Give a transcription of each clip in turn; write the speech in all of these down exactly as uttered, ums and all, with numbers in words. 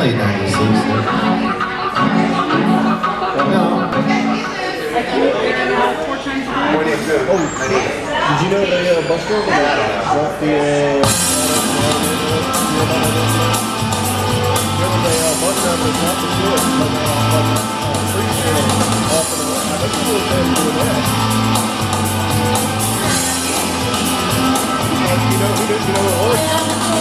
late nineties. No. Oh, did you know they uh, bus driver off the uh, remember they uh, bus driver is not the shit, but uh, free stand off and around. I think you would have been doing that. You know who didn't know what it was?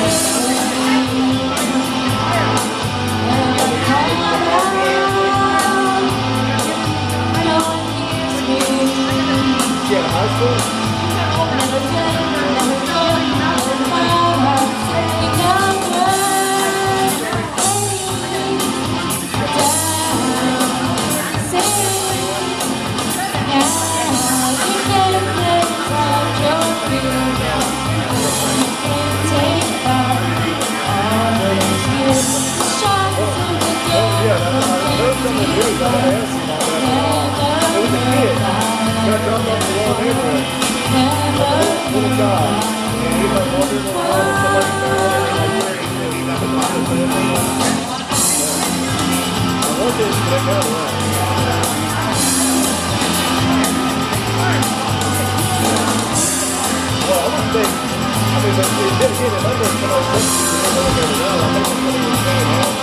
Yeah, high school. Little guy, and he was wondering why somebody found I want this to check out around. Well, I don't think, I mean, but it did get it under some of those things you never get it out. I think it's what he was saying now.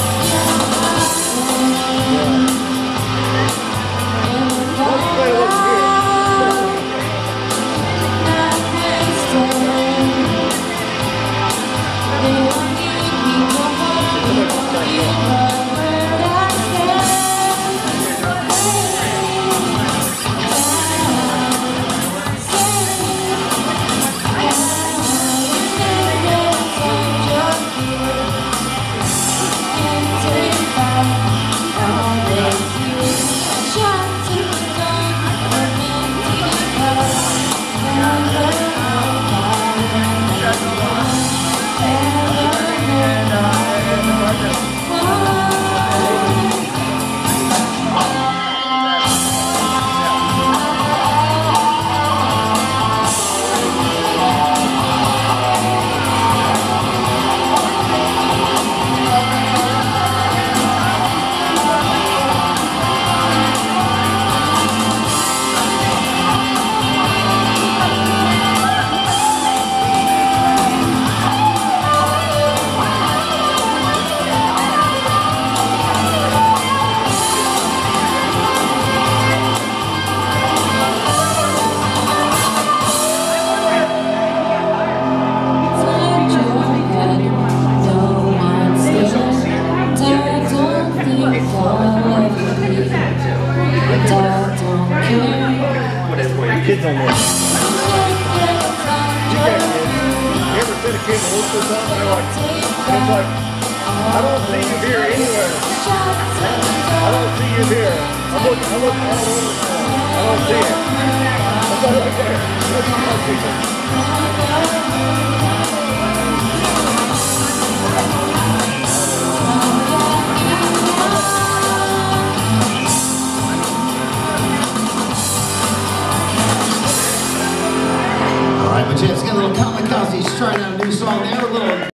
Yeah. Let's play a little here. Kids don't work. You ever seen a kid look for something? They're like, it's like, I don't see you here anywhere. I don't see you here. I'm looking, I'm looking all over. I don't see it. That's all right there. That's all right there.